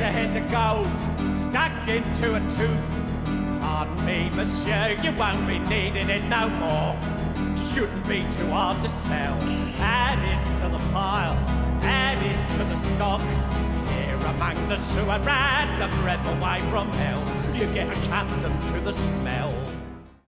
head of gold stuck into a tooth. Pardon me, monsieur, you won't be needing it no more. Shouldn't be too hard to sell. Add it to the pile, add it to the stock. Here among the sewer rats, a breath away from hell, you get accustomed to the smell.